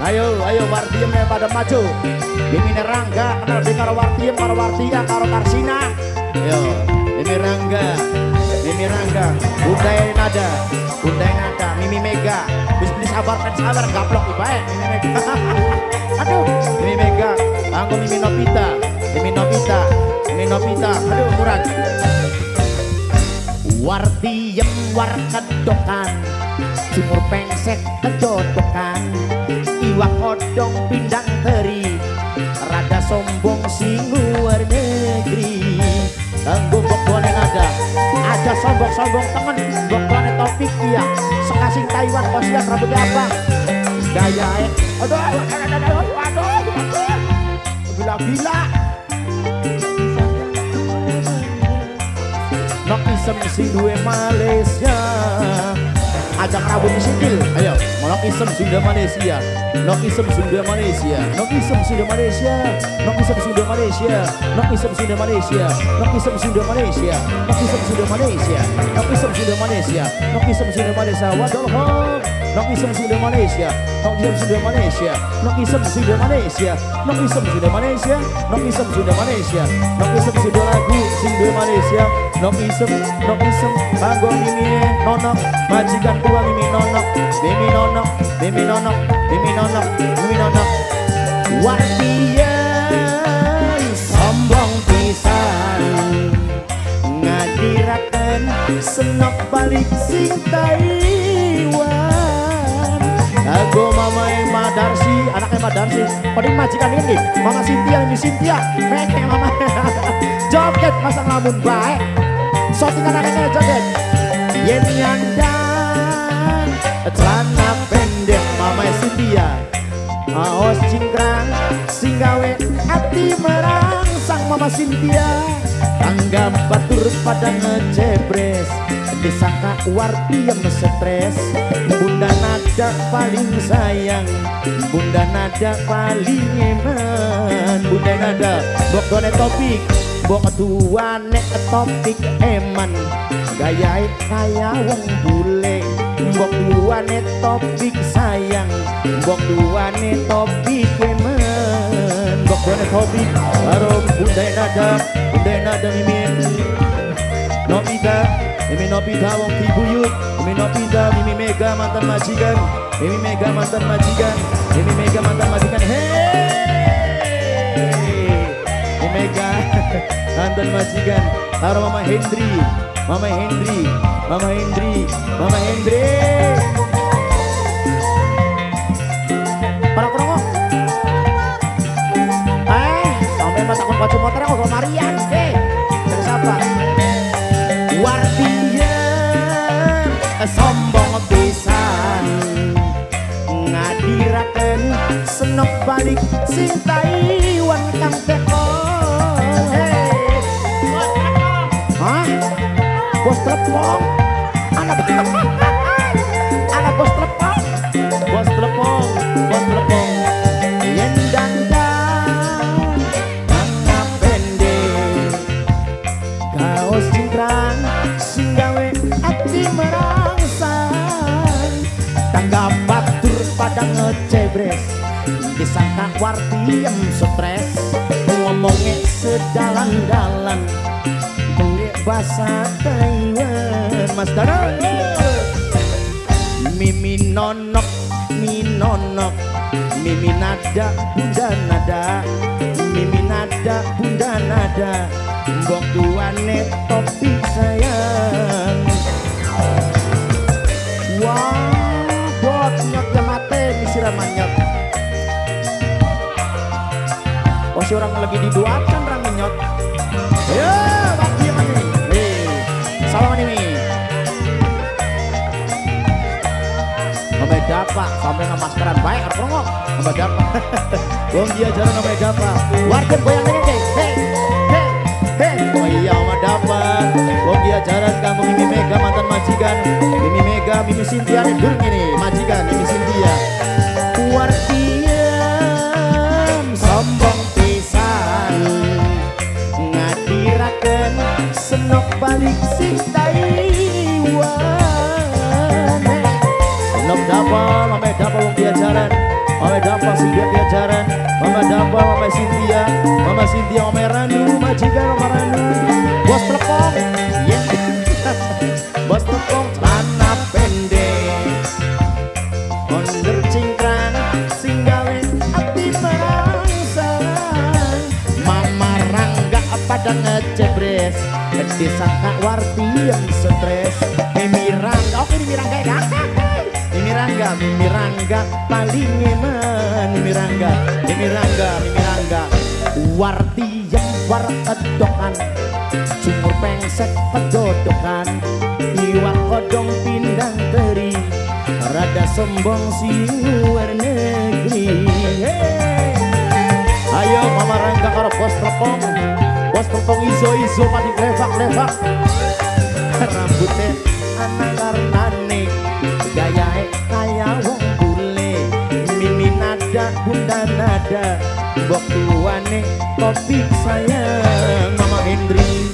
Ayo Wartiem pada maju. Mimi Rangga kenal di karo Wartiem, karo Wartia, karo Karsina. Ayo, Mimi Rangga, Bundai Nada, Mimi Mega. Bis sabar gaplok bae Mimi Mega. Aduh, Mimi Mega, anggo Mimi Novita. Aduh, murah. Wartiem war kedokan, sumur pengsek kejodokan. Iwak kodong pindang teri, rada sombong sing luar negeri. Tangguh bokone ada sombong-sombong temen. Bokone topik iya, sekasing Taiwan kosian rambutnya apa? Gaya aduh, gila-gila. Nok isem sing duwe Malaysia, ajak rambut disikil. Ayo, nok isem sing duwe Malaysia. Wadol hop. Nok isem sing duwe Malaysia. Lagu sing duwe Malaysia. Nok isem kanggo Mimi nonok, majikan tua Mimi nonok. Wartiem sombong pisan, ngadiraken senok balik sing Taiwan. Lagu Mama Madarsi, anaknya Madarsi. Paling majikan ini Mama Cynthia, meke Mama. Joget masang lamun baik. Sotingan anaknya joget. Yen nyandang celana pendek Mama Cynthia, aos cingkrang sing gawe ati merangsang Mama Cynthia. Tangga batur pada ngejebres, disangka Wartiem stres. Bunda Nada paling sayang, Bunda Nada paling eman. Bunda Nada bokone topik, bok tuane topik eman. Gaya kaya wong bule, mbok duane topik sayang, mbok duane topik eman. Mbok duane topik karo Bunda Nada Mimi Novita wong Kibuyut, Mimi Mega mantan majikan, Mimi Mega mantan majikan. Hey, Mimi Mega mantan majikan karo Mama Hendri. Para kerongok. Sampai mata kunci motor kok Marian deh. Terus apa? Wartiem sombong pisan, ngadiraken senok balik sing Taiwan kang teko. Bos telepon, anak bos telepon, yen dandan tangga pendek, kaos cingkrang sing gawe ati merangsang. Tangga batur pada ngecebres, disangka Wartiem stres. Ngomongnya sedalan-dalan bahasa Taiwan, Mas Dara. Mimi nonok, Mimi Nada, Bunda Nada, mbok duane topik sayang. Wah, bot nyot mate disiraman nyot. Oh, si orang lagi diduakan orang nyot. Ya, Wartiem nih. Salam ini Sampai dapat, sampai ngemaskeran baik kerongok sampai dapat. Wong dia jalan sampai dapat. Wartiem goyang ini deh. Hey. Oh iya sama dapat. Wong dia jalan kamu Mimi Mega mantan majikan. Mimi Cynthia dulu ini majikan Mimi Cynthia. Wartiem sombong pisan, ngadiraken senok balik sing Taiwan. Senok dapat, sampai dapat wong dia jalan, sampai dapat. Dapa Singgah Jajaran, Mama Dapa, Mama Cynthia, Mama Ranu, majikan Mama Ranu, Bos Telepon, ya, Bos Telepon, celana pendek, onder cingkrang, singgawe ati perangsalan, Mama Rangga pada ngejebres, disangka Warti yang stres, Mimi Rangga, oke Mimi Rangga ya, Mimi Rangga paling eman, Mimi Rangga, Warti yang warkedokan, Jumur pengsek pedodokan, Iwak kodong pindang teri, rada sombong si luar negeri. Hey. Ayo Mama Rangga karo Bos Telepon iso padi levak rambutnya anak karnane gayae kaya wong bule, Mimi nada bunda nada, mbok tuane topik sayang Mama Hendri.